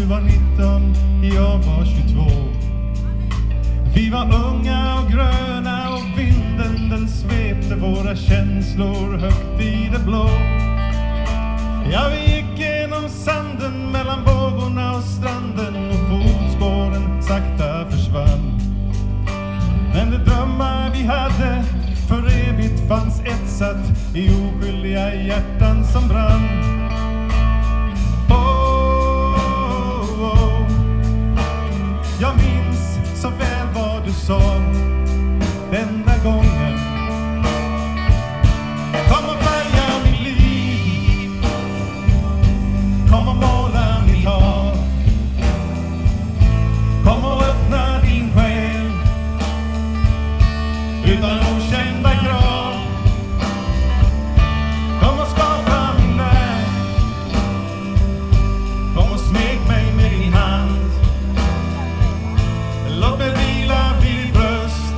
Du var 19, jag var 22. Vi var unga och gröna och vinden den svepte våra känslor högt i det blå. Ja, vi gick genom sanden mellan vågorna och stranden och fotspåren sakta försvann. Men de drömmar vi hade för evigt fanns etsat i oskyldiga hjärtan som brann. Jag minns så väl vad du sa den där gången. Kom och färga mitt liv, kom och måla mitt hav, kom och öppna din själ utan okända krav. Kom och skapa min värld, kom och smek mig med din hand. Låt mig vila vid ditt bröst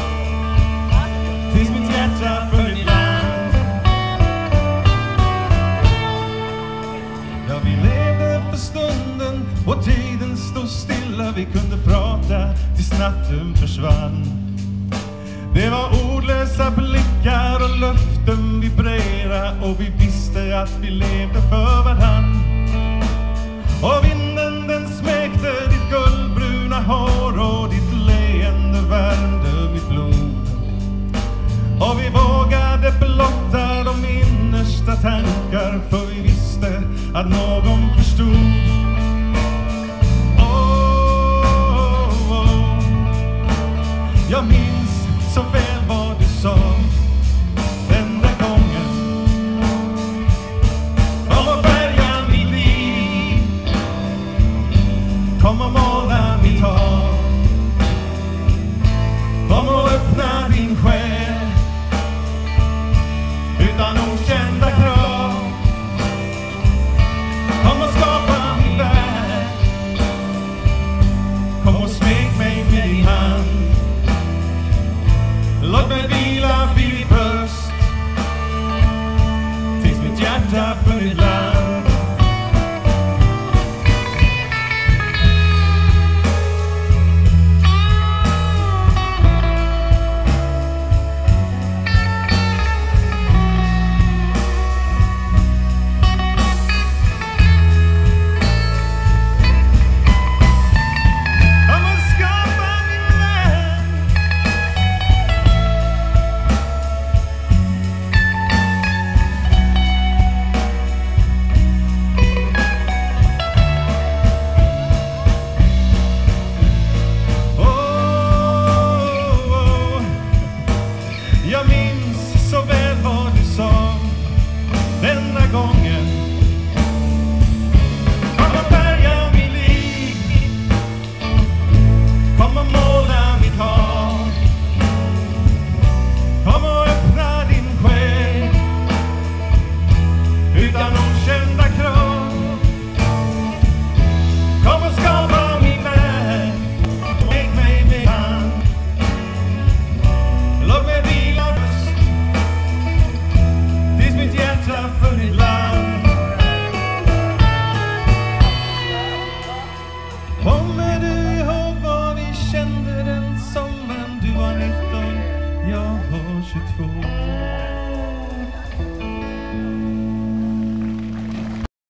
tills mitt hjärta för ditt land. Ja, vi levde för stunden och tiden stod stilla. Vi kunde prata tills natten försvann. Det var ordlösa blickar och luften vibrera och vi visste att vi levde för varann. Och vinden den smekte ditt guldbruna hår och ditt leende värmde mitt blod. Och vi vågade blotta de innersta tankar för vi visste att någon förstod. Jag minns så väl vad du sa den där gången. Kom och färga mitt liv, kom och måla mitt hav, kom och öppna din själ utan okända krav. Kom och skapa min värld, kom och smek mig med din hand. Låt mig vila vid ditt bröst tills mitt hjärta för ditt land. Jag minns så väl vad du sa den där gången. Kom och färga mitt liv, kom och måla mitt hav, kom och öppna din själ utan okända krav. Kom och skapa min värld, lägg mig med hand. Låt mig vila tills mitt hjärta för ditt land. Kommer du ihåg vad vi kände den sommaren? Du var 19, jag var 22.